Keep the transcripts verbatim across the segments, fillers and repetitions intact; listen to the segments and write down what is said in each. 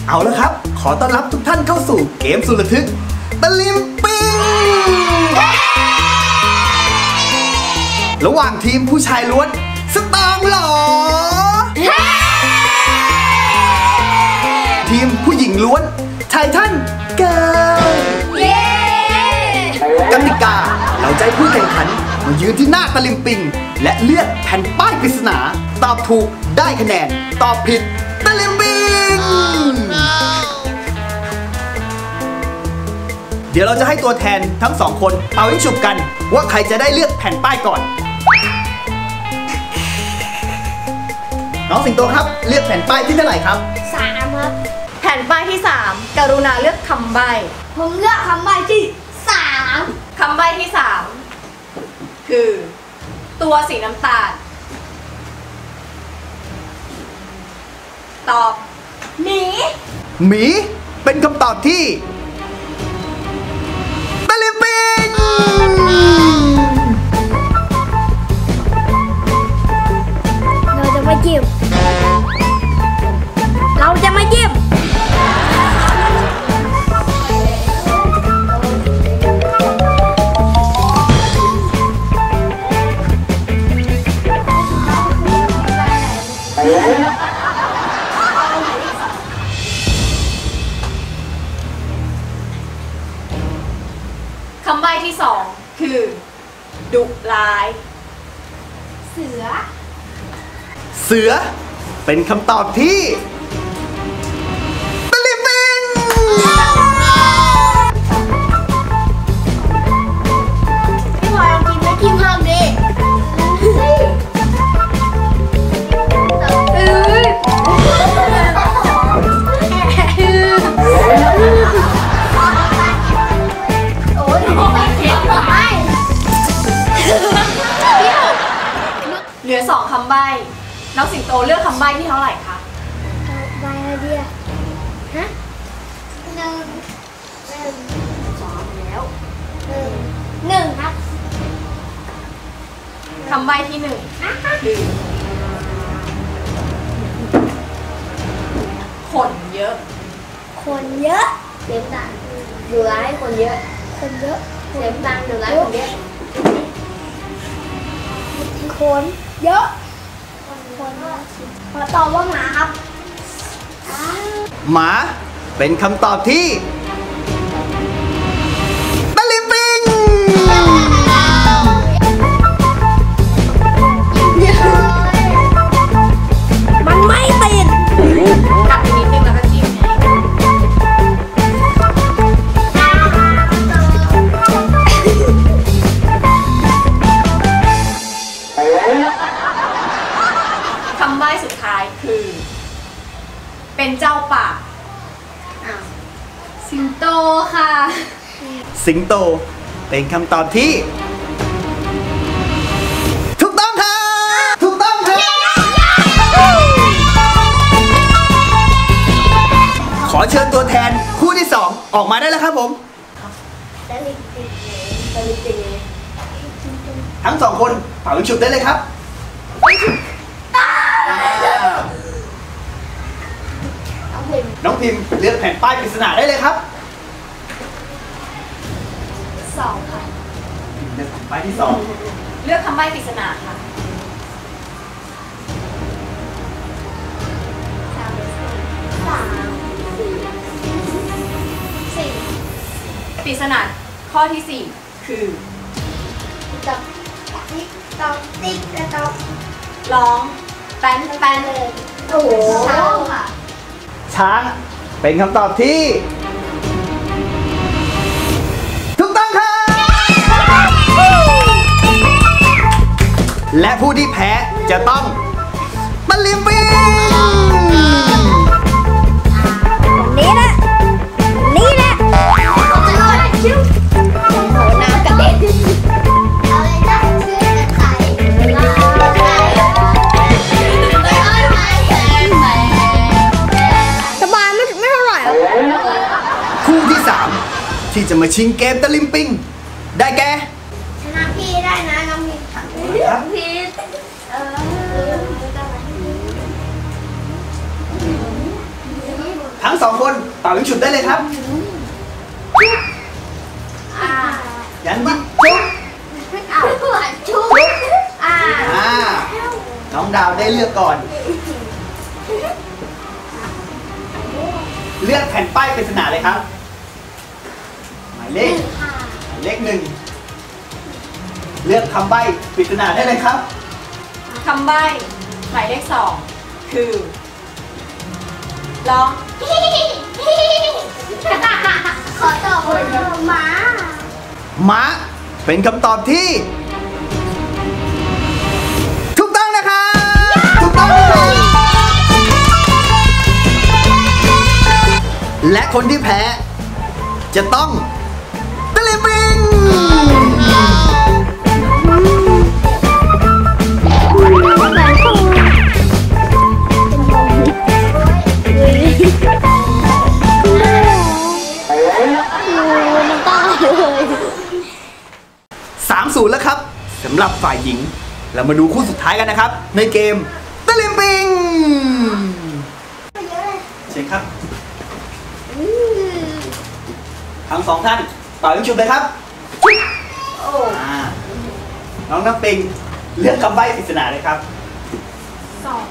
เอาละครับขอต้อนรับทุกท่านเข้าสู่เกมสุดระทึกตะลิมปิงระหว่างทีมผู้ชายล้วนสตองหรอทีมผู้หญิงล้วนไททันเกิร์ลกติกาเราจะให้ผู้แข่งขันมายืนที่หน้าตะลิมปิงและเลือกแผ่นป้ายปริศนาตอบถูกได้คะแนนตอบผิดตะลิมปิง เดี๋ยวเราจะให้ตัวแทนทั้งสองคนเป่ายิงฉุบกันว่าใครจะได้เลือกแผ่นป้ายก่อนน้องสิงโตครับเลือกแผ่นป้ายที่เท่าไหร่ครับสามครับแผ่นป้ายที่สามกรุณาเลือกคำใบ้ผมเลือกคำใบ้ที่สามคำใบ้ที่สามคือตัวสีน้ำตาลตอบหมีหมีเป็นคำตอบที่ตะลิมปิงเราจะมาจิ้มเราจะมาจิ้มคำใบ้ที่สองคือดุร้ายเสือเสือเป็นคำตอบที่ตะลิมปิงพี่พลอยลองกินแล้วกินเพิ่มดิเหลือสองคำใบ้น้องสิงโตเลือกคำใบ้ที่เท่าไหร่คะใบอะไรเดียฮะหนึ่งหนึ่งสองแล้วหนึ่งหนึ่งครับคำใบ้ที่หนึ่งคือคนเยอะคนเยอะเสียงดังดูร้ายคนเยอะคนเยอะเสียงดังดูร้ายคนเยอะคนเยอะคนขอตอบว่าหมาครับหมาเป็นคำตอบที่ตะลิมปิงมันไม่ติดกลับไปนิดนึงแล้วก็จิ้มคำใบ้สุดท้ายคือเป็นเจ้าป่าสิงโตค่ะสิงโตเป็นคำตอบที่ถูกต้องค่ะถูกต้องค่ะขอเชิญตัวแทนคู่ที่สองออกมาได้แล้วครับผมทั้งสองคนเป่ายิงฉุบได้เลยครับน้องพิมพ์เลือกแผ่นป้ายปริศนาได้เลยครับสองค่ะเลือกแผ่นป้ายที่สองเลือกคำใบ้ปริศนาค่ะสามสามสี่ปริศนาข้อที่สี่คือตอกติ๊กตอกติ๊กตอกร้องแป้นแป้นเลยโอ้โหค่ะช้างเป็นคำตอบที่ถูกต้องค่ะและผู้ที่แพ้จะต้องตะลิมปิงนี่แหละนี่แหละโอ้น้ำกระเด็นอะไรนะชื่อไข่สบายไม่ไม่เท่าไหร่คู่ที่สามที่จะมาชิงเกมตะลิมปิงได้แก่ชนะพี่ได้นะน้องพีพีเออทั้งงสองคนเป่ายิงฉุบได้เลยครับอ่ายันยิงชุบอ้าวชุบอ่าอ่าน้องดาวได้เลือกก่อน เลือกแผ่นป้ายปริศนาเลยครับ หมายเลขหมายเลขหนึ่งเลือกคำใบ้ปริศนาได้เลยครับคำใบ้หมายเลขสองคือร้องขอตอบเลยม้าม้าเป็นคำตอบที่ถูกต้องนะครับถูกต้องนะครับและคนที่แพ้จะต้องตะลิปิงสามศูนย์แล้วครับสำหรับฝ่ายหญิงเรามาดูคู่สุดท้ายกันนะครับ ในเกมตะลิมปิงเชิญครับทั้งสองท่านต่อยิงฉุบเลยครับโอ้อ่าน้องน้ำปิงเลือกคำใบ้ปริศนาเลยครับสอง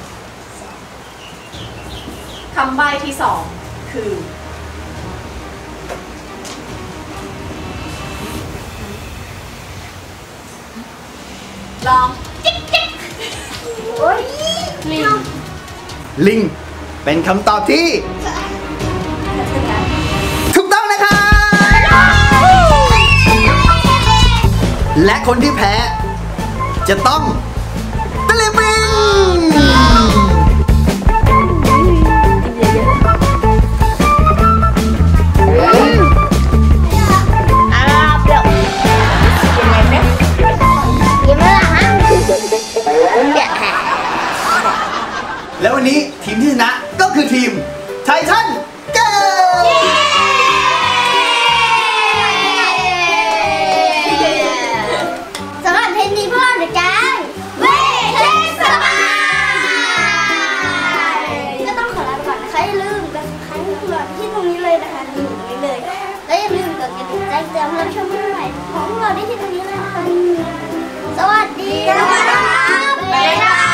คำใบ้ที่สองคือร้องจิ๊กจิ๊กโอ้ยลิงลิงเป็นคำตอบที่ถูกต้องนะครับและคนที่แพ้จะต้องตะลิมปิงอ่าเปรี้ยวยังไงเนี่ยยิ้มแล้วล่ะฮะเดี๋ยวแล้ววันนี้ทีมที่ชนะก็คือทีมไททันเกิร์ลสำหรับเทปนี้พวกเราจะการเวทสบายก็ต้องขอลาไปก่อนนะคะอย่าลืมกดติดตามพวกเราที่ตรงนี้เลยนะคะอยู่ตรงนี้เลยและอย่าลืมกดกระดิ่งแจ้งเตือนรับชมใหม่ของพวกเราได้ที่ตรงนี้เลยนะคะสวัสดีค่ะบ๊ายบาย